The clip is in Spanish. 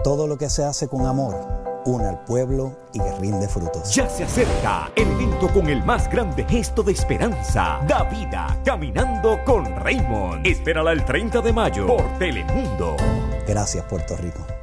Todo lo que se hace con amor une al pueblo y que rinde frutos. Ya se acerca el evento con el más grande gesto de esperanza. Da vida caminando con Raymond. Espérala el 30 de mayo por Telemundo. Gracias, Puerto Rico.